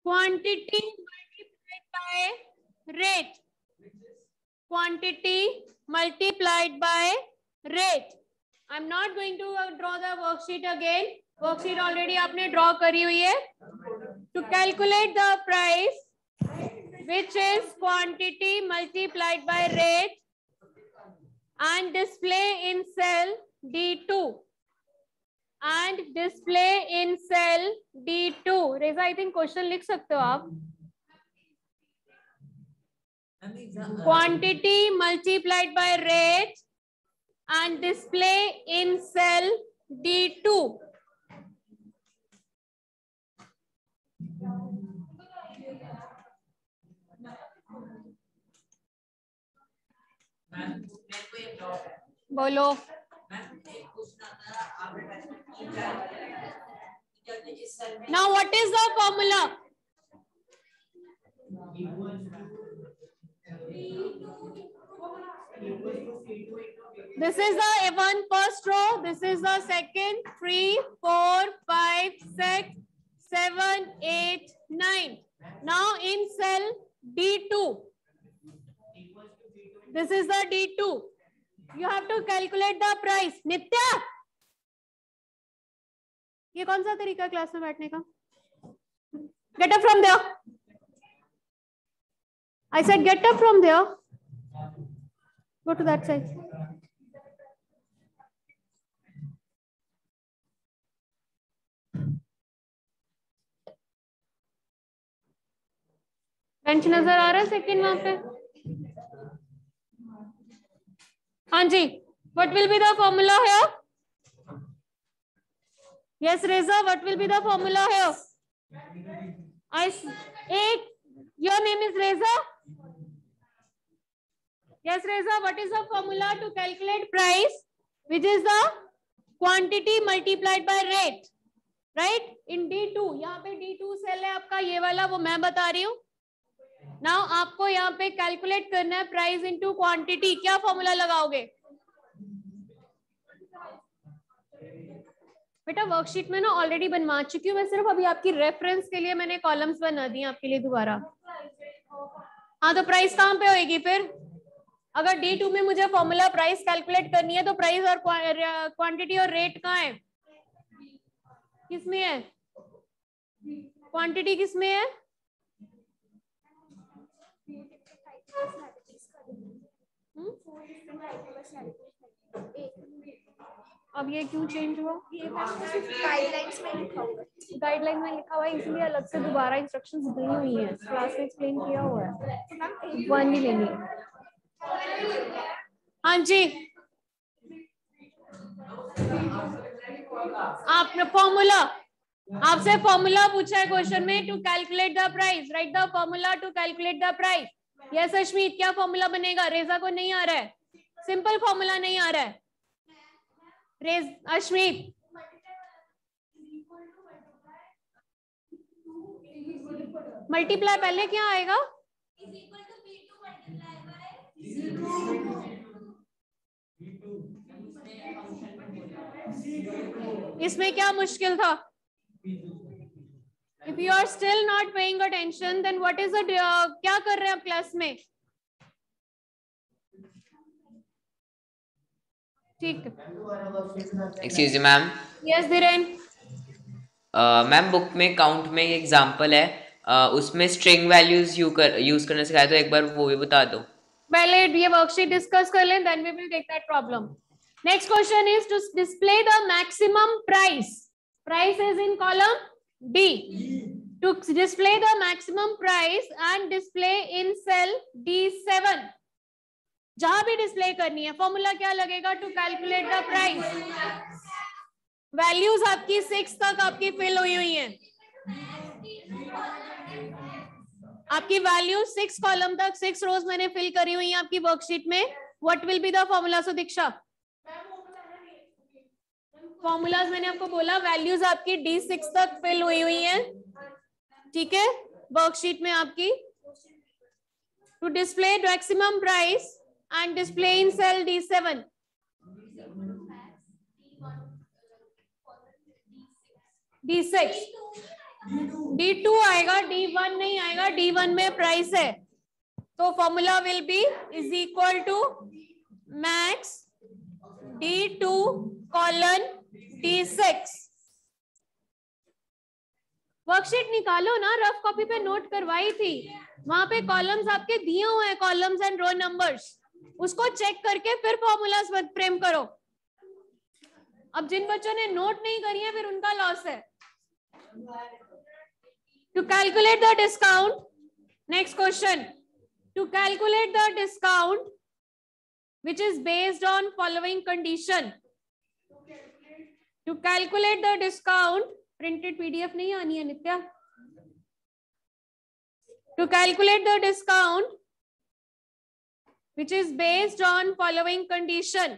quantity multiplied by rate, quantity multiplied by rate. I'm not going to draw the worksheet again. Worksheet already आपने draw करी हुई है. To calculate the price, which is quantity multiplied by rate and display in cell D2 and display in cell D2. रेजा I think question लिख सकते हो आप. Quantity multiplied by rate and display in cell D2. बोलो. Now what is the formula? This is the one first row. This is the second. 3, 4, 5, 6, 7, 8, 9. Now in cell D2. This is the D2. You have to calculate the price. नित्या, ये कौन सा तरीका class में बैठने का? Get up from there. I said get up from there. Go to that side. Bench नजर आ रहा है सेकंड वहां पे? हाँ जी. What will be the formula here? Yes, Reza. What will be the formula here? Your name is Reza. Yes, Reza. What is the formula to calculate price, which is the quantity multiplied by rate, right? In D2. यहाँ पे D2 cell है आपका, ये वाला, वो मैं बता रही हूँ. Now आपको यहाँ पे कैलकुलेट करना है प्राइस इनटू क्वांटिटी. क्या फॉर्मूला लगाओगे बेटा? वर्कशीट में ना ऑलरेडी बनवा चुकी हूँ मैं, सिर्फ अभी आपकी रेफरेंस के लिए मैंने कॉलम्स बना दिए आपके लिए दोबारा. हाँ, तो प्राइस कहाँ पे होएगी फिर? अगर D2 में मुझे फॉर्मूला प्राइस कैलकुलेट करनी है तो प्राइस और क्वांटिटी और रेट कहाँ है? किसमें है? क्वांटिटी किसमें है? अब ये क्यों चेंज हुआ? गाइडलाइन में लिखा हुआ है, इसलिए अलग से दोबारा इंस्ट्रक्शंस दी हुई हैं. क्लास में एक्सप्लेन किया हुआ है. वन नहीं लेनी. हाँ जी, आपने फॉर्मूला, आपसे फॉर्मूला पूछा है क्वेश्चन में. To calculate the price, right the formula to calculate the price. Yes Ashmeet, क्या फॉर्मूला बनेगा? रेजा को नहीं आ रहा है, सिंपल फॉर्मूला नहीं आ रहा है. अश्मीत, मल्टीप्लाई पहले क्या आएगा? इसमें क्या मुश्किल था? If you are still not paying attention, then what is the क्या कर रहे हैं आप क्लास में? ठीक. Excuse me ma'am. Yes Dhiren. Ma'am book में काउंट में ये एग्जांपल है, उसमें स्ट्रिंग वैल्यूज यूज करना सिखाया, तो एक बार वो भी बता दो. पहले ये वर्कशीट डिस्कस कर लें, then we will take that problem. Next question is to display the maximum price. Price is in column D. To display the maximum price and display in cell D7. जहां भी display करनी है, formula क्या लगेगा? To calculate the price. Values आपकी 6 तक आपकी fill हुई हैं. आपकी वैल्यू 6 कॉलम तक, 6 रोज मैंने फिल करी हुई है आपकी वर्कशीट में. What will be the formula? So Diksha, formulas मैंने आपको बोला, वैल्यूज आपकी D6 तक फिल हुई हैं. ठीक है, वर्कशीट में आपकी. To display maximum price and display in cell D7. D6. D2 आएगा, D1 जाएगा D1 में प्राइस है, तो formula will be is equal to max D2 colon D6। Worksheet निकालो ना, रफ कॉपी पे नोट करवाई थी, वहां पे कॉलम्स आपके दिए हुए हैं, कॉलम्स एंड रो नंबर्स, उसको चेक करके फिर फॉर्मूलास फ्रेम करो। अब जिन बच्चों ने नोट नहीं करी है फिर उनका लॉस है। To calculate the discount, next question, to calculate the discount which is based on following condition, to calculate the discount, printed PDF नहीं आनी है Nitya, to calculate the discount which is based on following condition,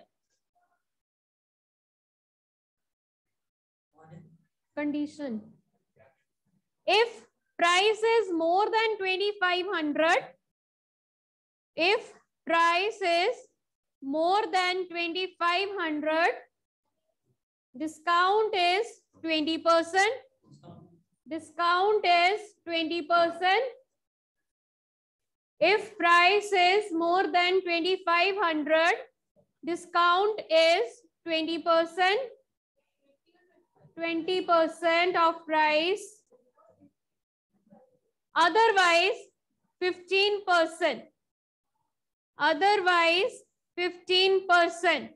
if price is more than 2500, if price is more than 2500, discount is 20%, discount is 20%. If price is more than 2500, discount is 20%, 20% of price, otherwise 15%, otherwise 15%.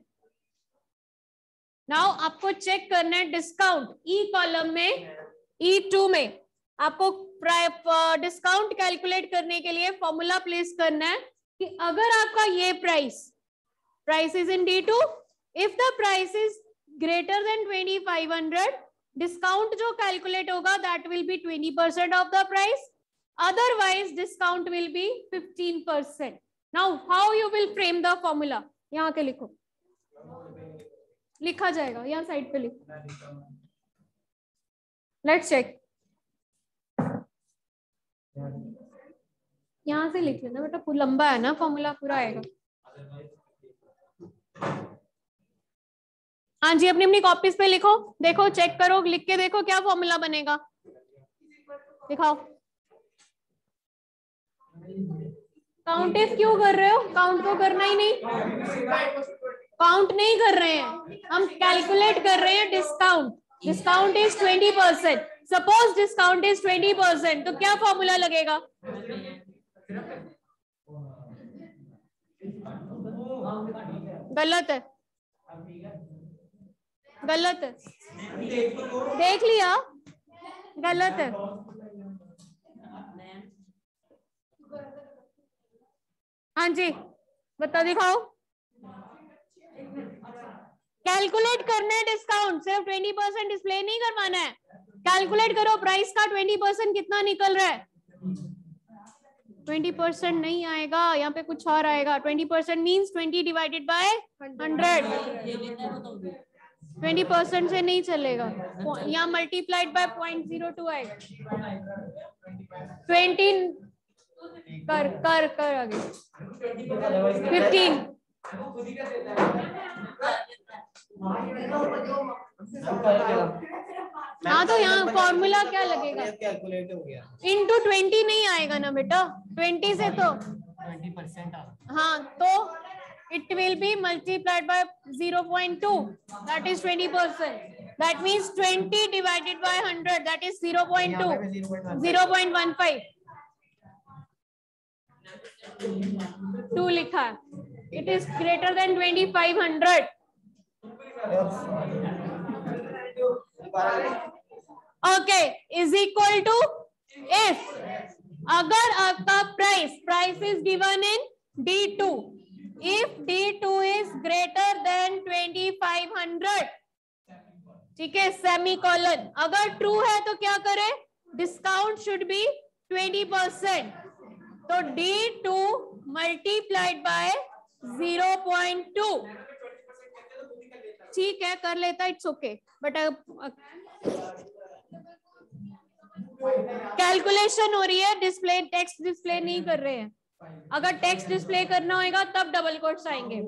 Now आपको check करना है discount, ई column में, E2 में आपको discount calculate करने के लिए formula place करना है कि अगर आपका ये price is in D2, if the price is greater than 2500, discount जो कैलकुलेट होगा that will be 20% off the price, otherwise discount will be 15%. Now how you will frame the formula, यहाँ के लिखो, लिखा जाएगा, यहाँ साइड पे लिखो, लेट्स चेक, यहाँ से लिख लेना बेटा, लंबा है ना फॉर्मूला, पूरा आएगा। हाँ जी, अपनी अपनी कॉपीज पे लिखो, देखो चेक करो, लिख के देखो क्या फॉर्मूला बनेगा, दिखाओ। काउंट इफ क्यों कर रहे हो, काउंट तो करना ही नहीं, काउंट नहीं कर रहे हैं हम, कैलकुलेट कर रहे हैं discount. Discount is 20%, suppose discount is 20%, तो क्या फॉर्मूला लगेगा, गलत है, गलत है, देख लिया, गलत है। हाँ जी बता, दिखाओ, कैलकुलेट करना है डिस्काउंट, सिर्फ 20% डिस्प्ले नहीं करवाना है, कैलकुलेट करो प्राइस का 20% कितना निकल रहा है। 20% नहीं आएगा, यहाँ पे कुछ और आएगा, 20% मीन्स 20 डिवाइडेड बाय 100, 20% से नहीं चलेगा, यहाँ मल्टीप्लाइड बाय 0.02 आएगा, 20 कर कर कर आगे 15, हाँ तो यहाँ फॉर्मूला क्या लगेगा, इंटू 20 नहीं आएगा ना बेटा, 20 से तो 20%, हाँ तो it will be multiplied by 0.2, that is 20%, that means 20 divided by 100, that is 0.2, 0.15, 2 लिखा है, it is greater than 2500, okay, is equal to, if अगर आपका price is given in D2, if D2 is greater than 2500, ठीक है, semicolon, अगर true है तो क्या करें, डिस्काउंट शुड बी 20%, तो D2 मल्टीप्लाइड बाय 0.2, ठीक है कर लेता, इट्स ओके, बट कैलकुलेशन हो रही है, डिस्प्ले टेक्स्ट डिस्प्ले नहीं कर रहे हैं, अगर टेक्स्ट डिस्प्ले करना होगा तब डबल कोट्स आएंगे।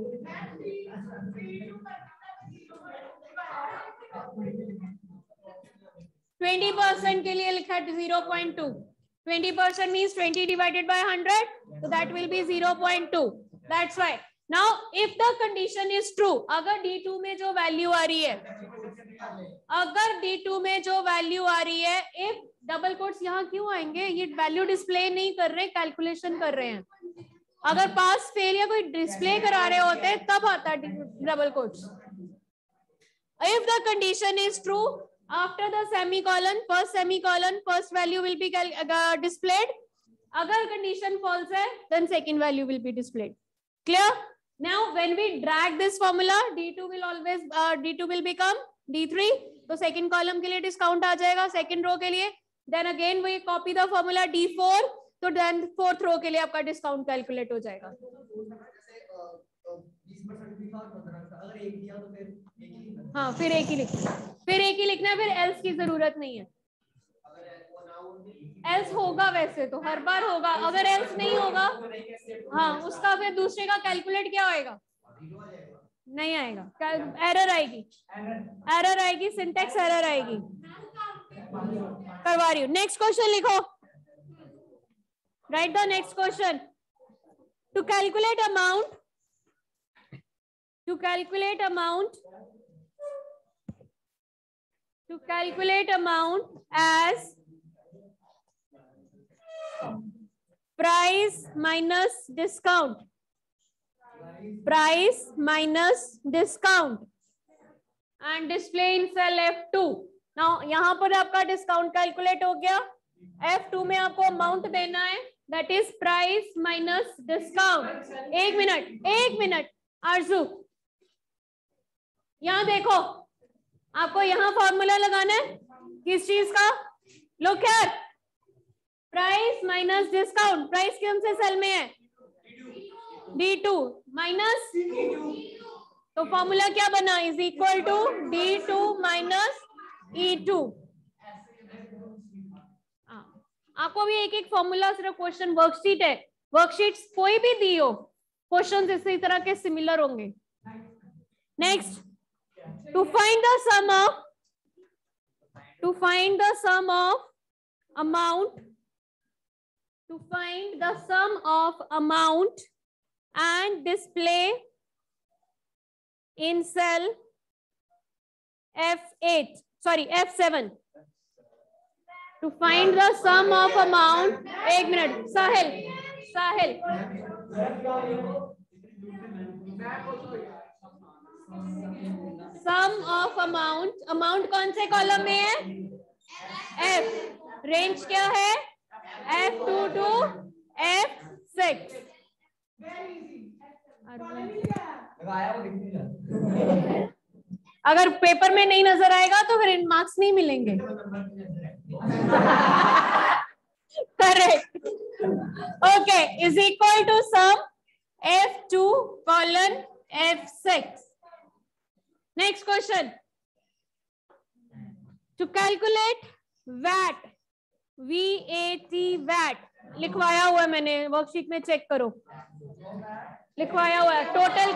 %20 के लिए लिखा है 0.2, 20% means 20 divided by 100, so that will be 0.2. That's why. Now if the condition is true, अगर D2 में जो वैल्यू आ रही है, अगर D2 में जो वैल्यू आ रही है, if डबल कोट्स यहाँ क्यों आएंगे, ये वैल्यू डिस्प्ले नहीं कर रहे, कैलकुलेशन कर रहे हैं. अगर पास फेल या कोई डिस्प्ले करा रहे होते तब आता double quotes. If the condition is true, after the semicolon, first value will be displayed. Agar condition false hai, then second value will be displayed. Clear? Now when we drag this formula, D2 will become D3. So second column के लिए discount आ जाएगा, second row के लिए. Then again we copy the formula D4. तो then fourth row के लिए आपका discount calculate हो जाएगा. हाँ, फिर एक ही लिखना, फिर एल्स की जरूरत नहीं है. एल्स होगा वैसे तो हर बार होगा, अगर एल्स नहीं होगा, हाँ, उसका फिर दूसरे का कैलकुलेट क्या होएगा, नहीं आएगा, एरर आएगी, सिंटैक्स एरर आएगी. करवा रही हूँ. नेक्स्ट क्वेश्चन लिखो. Right the next question. To calculate amount as price minus discount and display in cell F2. Now यहाँ पर आपका डिस्काउंट कैलकुलेट हो गया. F2 में आपको अमाउंट देना है, that is price minus discount. एक मिनट आरजू, यहाँ देखो, आपको यहाँ फॉर्मूला लगाना है किस चीज का. Look here, price minus discount. Price कौन से सेल में है, D2 माइनस, तो फॉर्मूला क्या बना, is equal to D2 minus E2. आपको भी एक फॉर्मूला, सिर्फ क्वेश्चन वर्कशीट है, वर्कशीट कोई भी दी हो, क्वेश्चन इसी तरह के सिमिलर होंगे. Next, to find the sum of amount and display in cell F7. To find the sum of amount, एक minute, Sahil, sum of amount कौन से कॉलम में है, F. रेंज क्या है, F2 to F6. अगर पेपर में नहीं नजर आएगा तो फिर मार्क्स नहीं मिलेंगे. Correct. Okay, is equal to sum F2 colon F6. Next question. To calculate VAT, VAT लिखवाया हुआ है मैंने, वर्कशीट में चेक करो, लिखवाया हुआ है टोटल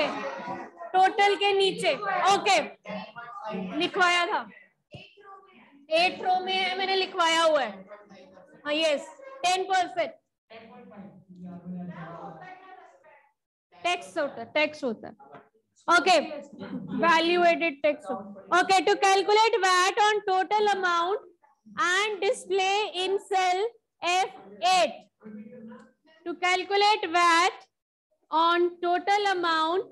के नीचे. ओके, लिखवाया था, 8th रो में है, मैंने लिखवाया हुआ है. हाँ, यस, 10% टैक्स होता है. Okay, value added text. Okay, to calculate VAT on total amount and display in cell F8. To calculate VAT on total amount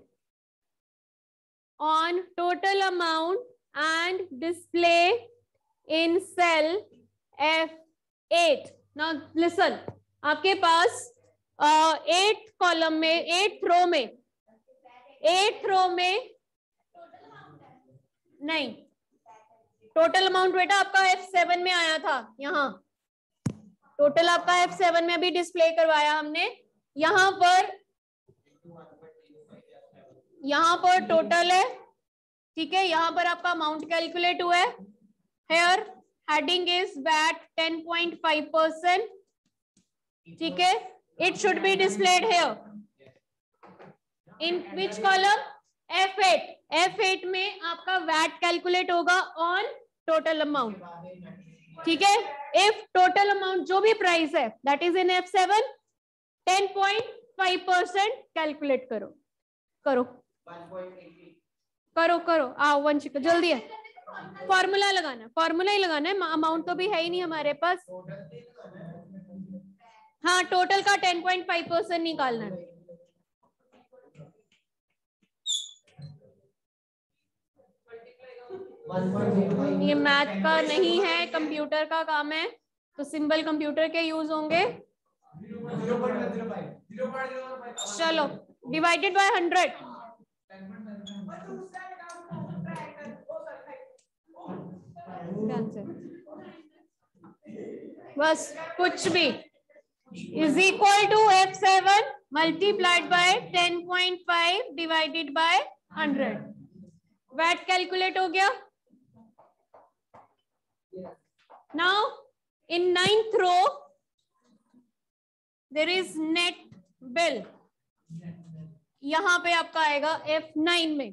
and display in cell F8. Now listen, आपके पास 8th column में, 8th रो में नहीं, total amount बेटा आपका F7 में आया था. यहाँ टोटल आपका F7 में भी डिस्प्ले करवाया हमने. यहाँ पर टोटल है, ठीक है. यहाँ पर आपका अमाउंट कैलकुलेट हुआ है. हेयर हेडिंग इज VAT 10.5%, ठीक है. It should be displayed here. In which column? F8 में आपका VAT कैलकुलेट होगा ऑन टोटल अमाउंट. ठीक है, इफ टोटल अमाउंट जो भी प्राइस है that is in F7 10.5% calculate करो करो करो करो। आओ वंशिका जल्दी है, फॉर्मूला लगाना, फॉर्मूला ही लगाना है, अमाउंट तो भी है ही नहीं हमारे पास। हाँ टोटल का 10.5% निकालना है। ये मैथ का नहीं है, कंप्यूटर का काम है, तो सिंबल कंप्यूटर के यूज होंगे। चलो डिवाइडेड बाय 100, बस कुछ भी is equal to F7 multiplied by 10.5 divided by 100। VAT calculate हो गया। Now in 9th row there is net bill, यहां पे आपका आएगा F9 में।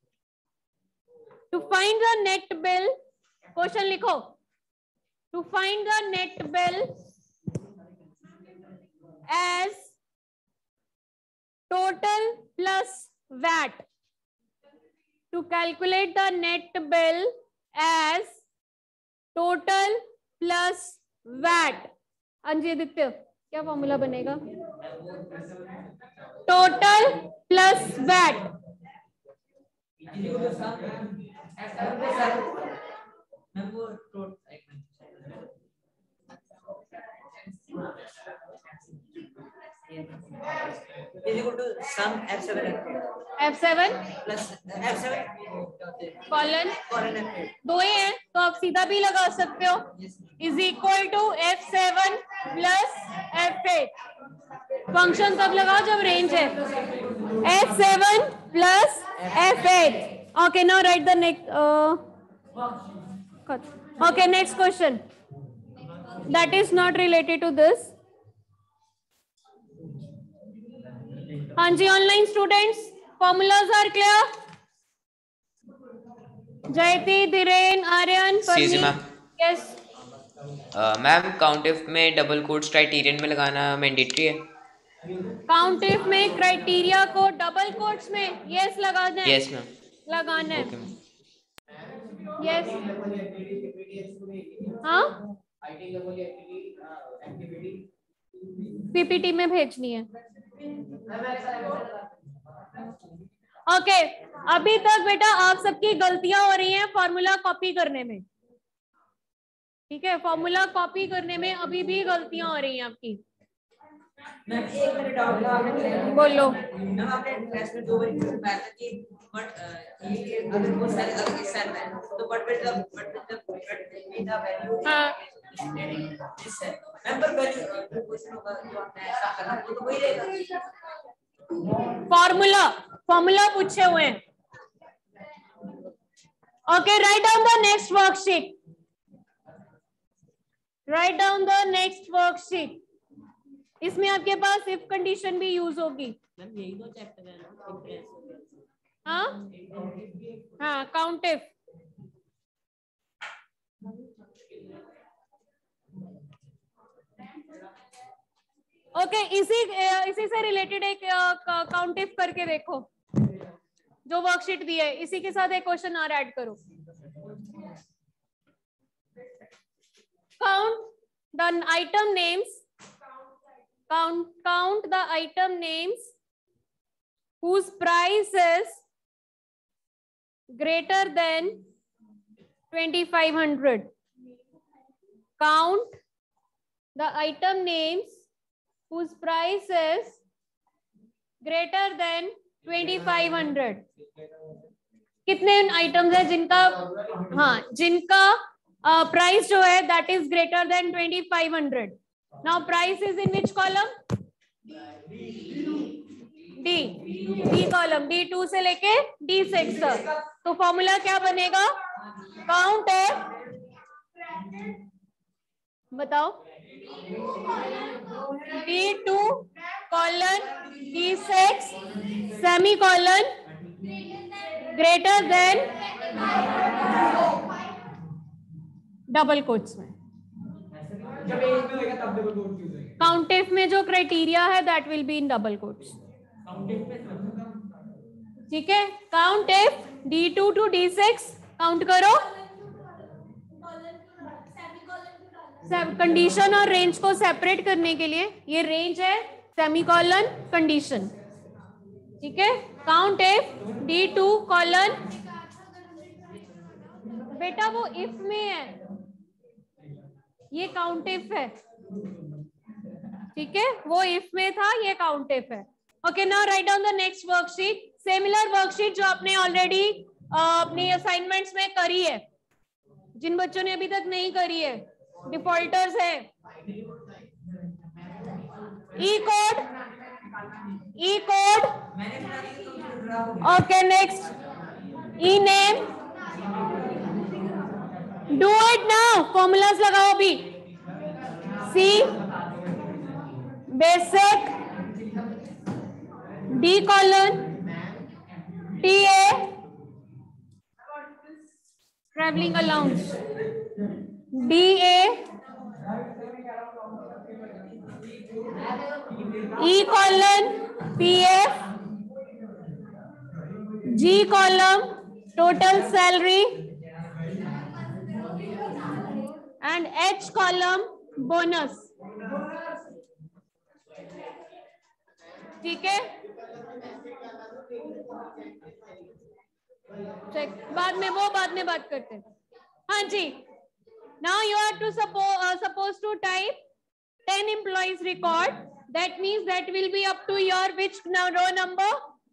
To find the net bill, question लिखो, to find the net bill as total plus VAT, to calculate the net bill as total plus VAT, Anjiditya क्या formula बनेगा? Total plus VAT, F7 plus F7 colon दो ही है तो आप सीधा भी लगा सकते हो, is equal to F7 plus F8। Function तब लगाओ जब रेंज है, F7 plus F8। Okay now right the next, okay next question that is not related to this. हाँ जी online students, formulas are clear? Jayati, Dhiren, Aryan, yes ma'am count if में double quotes criterion में लगाना mandatory है? Count if में criteria को double quotes में yes लगाना है। यस मैम, लगाना है। Okay ma'am. यस हाँ पीपीटी में भेजनी है। ओके अभी तक बेटा आप सबकी गलतियां हो रही हैं फॉर्मूला कॉपी करने में, ठीक है, फॉर्मूला कॉपी करने में अभी भी गलतियां हो रही हैं आपकी। बोलो। आपने क्लास में 2 बार बताया था कि बट ये अगर वो सारे अलग एक साथ है तो बट विद द वैल्यू हां दिस है नंबर वैल्यू क्वेश्चन होगा जो आपने ऐसा करना तो वही रहेगा। फॉर्मूला पूछे हुए हैं। Okay write down the next worksheet, write down the next worksheet. इसमें आपके पास इफ कंडीशन भी यूज होगी। मैम यही दो चैप्टर है ना, हाँ काउंट इफ। ओके इसी से रिलेटेड एक काउंट इफ करके देखो, जो वर्कशीट दी है इसी के साथ एक क्वेश्चन और ऐड करो। Count the item names, count the item names whose price is greater than 2500. Count the item names whose price is greater than 2500. कितने आइटम्स है जिनका, हाँ जिनका प्राइस जो है that is greater than 2500। Now price is in which column? D column, D2 से लेके D6 तक। तो फॉर्मूला क्या बनेगा? काउंट है, बताओ, D2 colon D6 semicolon greater than double quotes में। काउंट इफ में जो क्राइटेरिया है that will be in double quotes, ठीक है। Count if D2 to D6, count करो, कंडीशन और रेंज को सेपरेट करने के लिए ये रेंज है, सेमीकोलन कंडीशन, ठीक है। काउंट इफ D2 कॉलन, बेटा वो इफ में है, ये काउंट इफ है, ठीक है, वो इफ में था, ये काउंट इफ है। Okay, now write down the next worksheet, similar worksheet जो आपने ऑलरेडी अपने असाइनमेंट्स में करी है। जिन बच्चों ने अभी तक नहीं करी है, डिफॉल्टर्स है। E code, E code, okay next, E name, do it now, formulas लगाओ अभी। C basic, D colon, TA travelling allowance, DA E colon PF, G column total salary and H column bonus, ठीक है। Check, बाद में बात करते हैं। हाँ जी, now you are to supposed to type 10 employees record, that means that will be up to your which row number,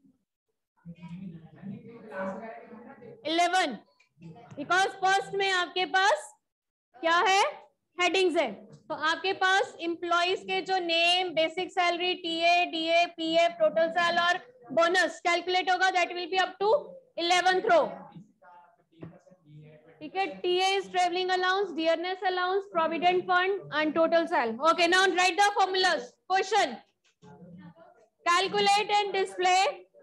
11, because first में आपके पास क्या है, हेडिंग्स है, तो आपके पास एम्प्लॉइज के जो name, basic salary, TA, DA, PF, total sal और बोनस कैलकुलेट होगा, that will be up to 11th row, ठीक है। TA is travelling allowance, dearness allowance, provident fund and total sal. Okay, now right the formulas. Question, calculate and display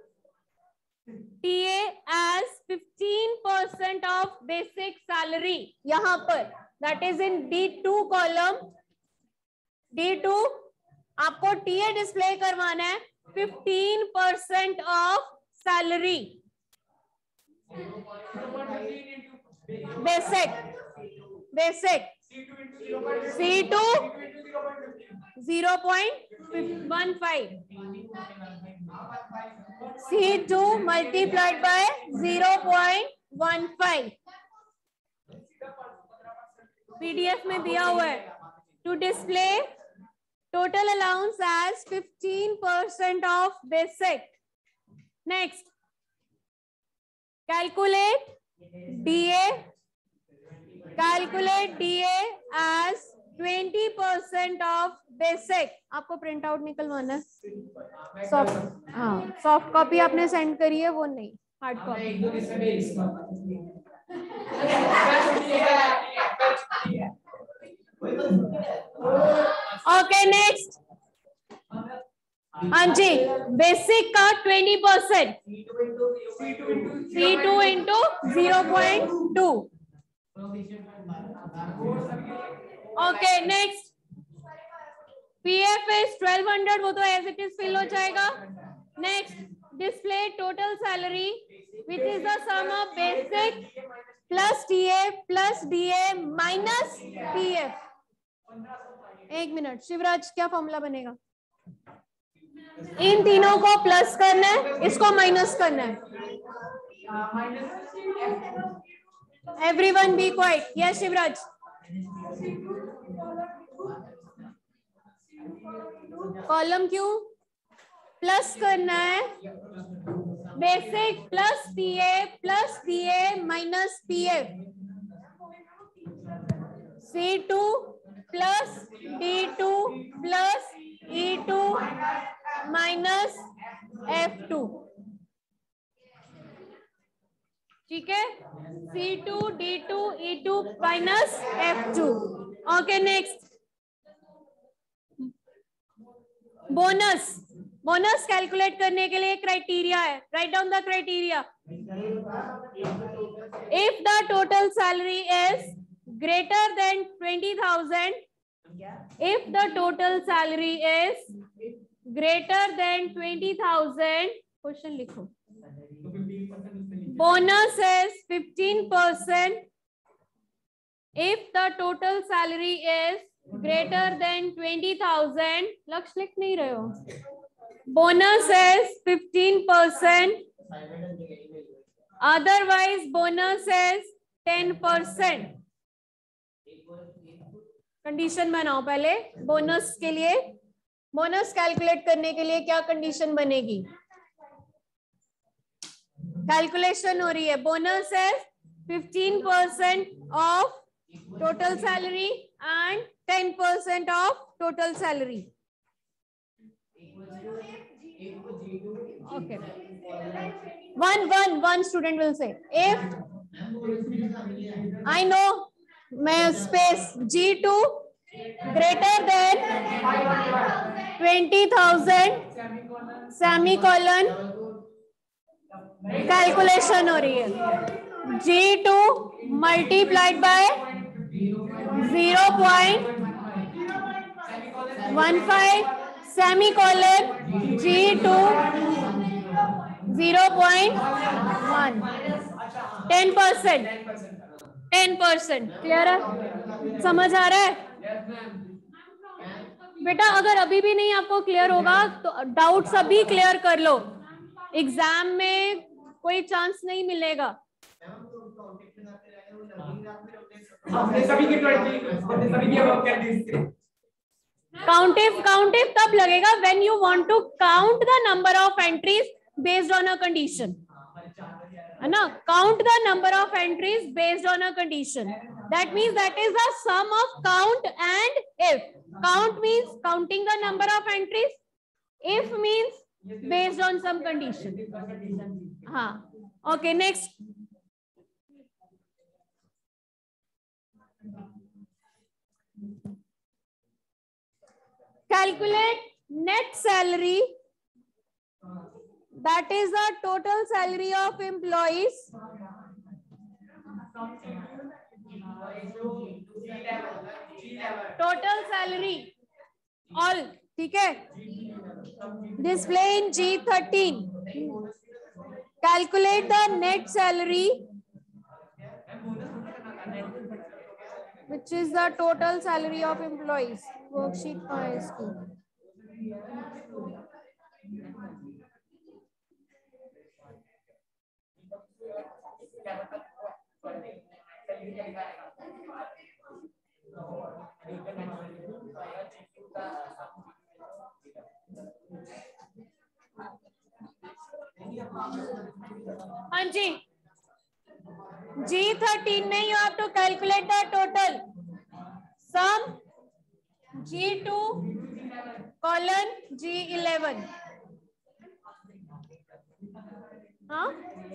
TA as 15% of basic salary, यहाँ पर that is in D2 column, D2 आपको TA display करवाना है 15% of salary, basic C2 0.15, C2 multiplied by 0.15, PDF में दिया हुआ है, to display total allowance as 15% of basic. Next, calculate DA as 20% of basic. आपको प्रिंट आउट निकलवाना है, सॉफ्ट कॉपी आपने सेंड करी है, वो नहीं, हार्ड कॉपी। ओके नेक्स्ट, हाँ जी, बेसिक का 20%, C2 into 0.2। Okay next, PF is 1200, वो तो एज इट इज फिल हो जाएगा। Next, display total salary which is the sum of basic plus TA plus DA minus PF। एक मिनट, शिवराज क्या formula बनेगा? इन तीनों को प्लस करना है, इसको माइनस करना है। Everyone be quiet. Yes Shivraj. Column क्यों प्लस करना है? Basic plus TA minus PF, C2 plus D2 plus E2 minus F2, ठीक है। C2 D2 E2 minus F2। Okay next, bonus calculate करने के लिए क्राइटेरिया है, write down the criteria. If the total salary is greater than 20,000 If the total salary is greater than 20,000, question लिखो, bonus is 15%. If the total salary is greater than 20,000, लक्ष्य लिख नहीं रहे हो, bonus is 15%. Otherwise, bonus is 10%. Condition बनाओ पहले bonus के लिए. बोनस कैलकुलेट करने के लिए क्या कंडीशन बनेगी? कैलकुलेशन हो रही है. Bonus is 15% of total salary and 10% of total salary. Okay. One student will say, if I know my space G2 greater than 20,000 semicolon, calculation हो रही है. G2 multiplied by 0.15 semicolon G2 0.1 10%. 10% clear है? समझ आ रहा है बेटा? अगर अभी भी नहीं आपको क्लियर होगा तो डाउट्स अभी क्लियर कर लो. एग्जाम में कोई चांस नहीं मिलेगा. काउंटिव तब लगेगा when you want to count the number of entries based on a condition, है ना? Count the number of entries based on a condition. That means that is the sum of count and if. Count means counting the number of entries. If means based on some condition. हाँ. Okay, next. Calculate net salary, that is the total salary of employees total salary all. ठीक है? Display in G13. Calculate the net salary, which is the total salary of employees. Worksheet कहाँ है इसकी? हाँ जी. G13 में you have to calculate the total sum G2 colon G11. हाँ?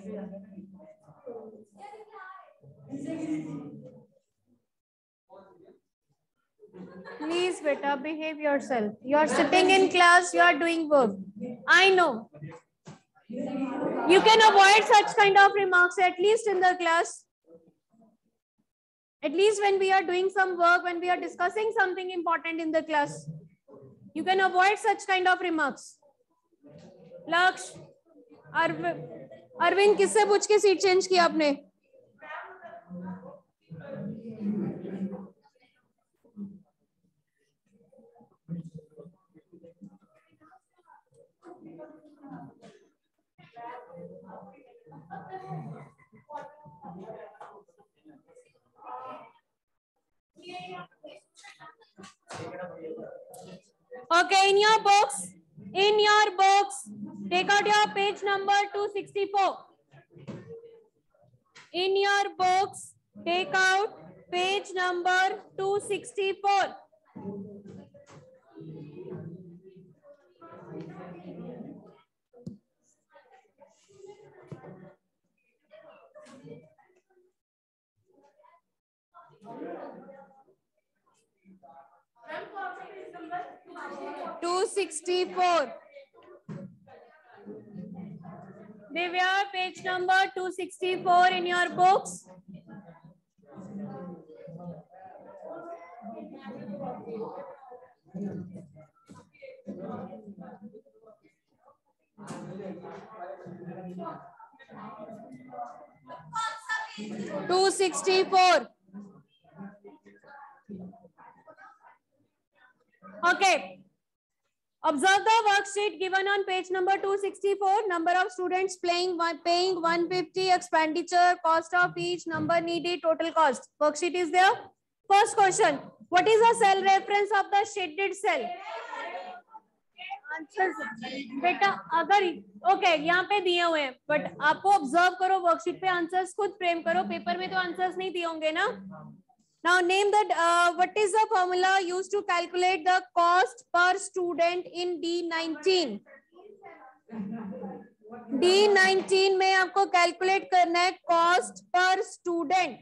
Please beta, behave yourself. You are sitting in class, you are doing work. I know. You can avoid such kind of remarks at least in the class. At least when we are doing some work, when we are discussing something important in the class, you can avoid such kind of remarks. Laksh, Arvind किससे पूछ के seat change किया आपने? Okay, in your books, take out your page number 264. In your books, take out page number 264. Divya, page number 264 in your books. 264. Okay. Observe the worksheet given on page number 264. Number of students paying 150, expenditure, cost of each, number needed, total cost. Worksheet is there. First question. What is the cell reference of the shaded cell? Answer बेटा अगर okay यहाँ पे दिए हुए हैं, but आपको observe करो worksheet पे, आंसर्स खुद फ्रेम करो. पेपर में तो आंसर्स नहीं दिए होंगे ना. Now name that what is the formula used to calculate the cost per student in D19? D19 में आपको कैलकुलेट करना है कॉस्ट पर student.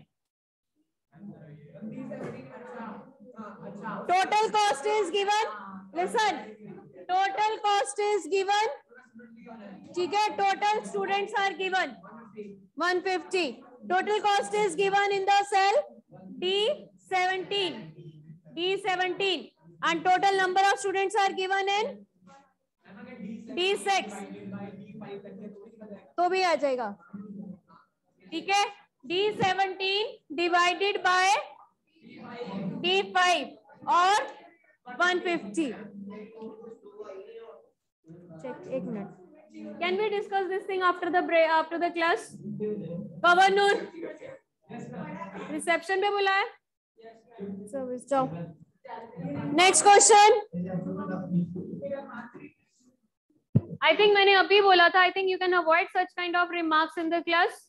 Total cost is given. Listen, total cost is given. ठीक है, total students are given 150. Total cost is given in the cell D17 and total number of students are given in D6. तो भी आ जाएगा. ठीक है, D17 divided by D5 और 150. Check, एक मिनट. Can we discuss this thing after the break, after the class? Pawan Noor, reception पे बुला है. सर्विस जाओ. Next question. आई थिंक मैंने अभी बोला था, I think you can avoid such kind of remarks in the class.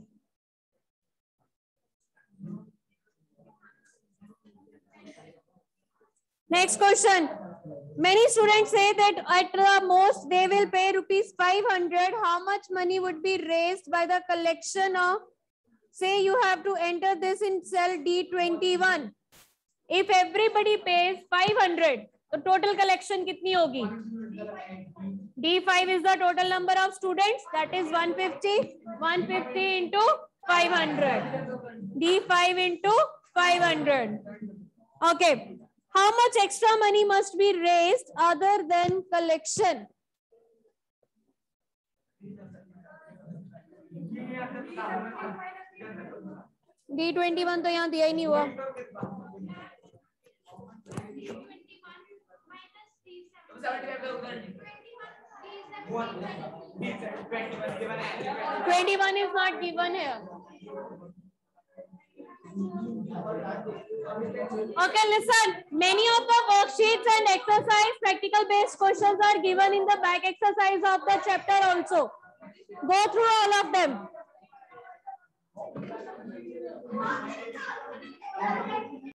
Next question. Many students say that at the most they will pay rupees 500. How much money would be raised by the collection of, say you have to enter this in cell D21. If everybody pays 500, तो total collection कितनी होगी? D5 is the total number of students, that is 150. 150 into 500. D5 into 500. Okay. How much extra money must be raised other than collection? D21 तो यहाँ दिया ही नहीं हुआ. D21 is not given here. Okay, listen. Many of the worksheets and exercise practical based questions are given in the back exercise of the chapter also. Go through all of them.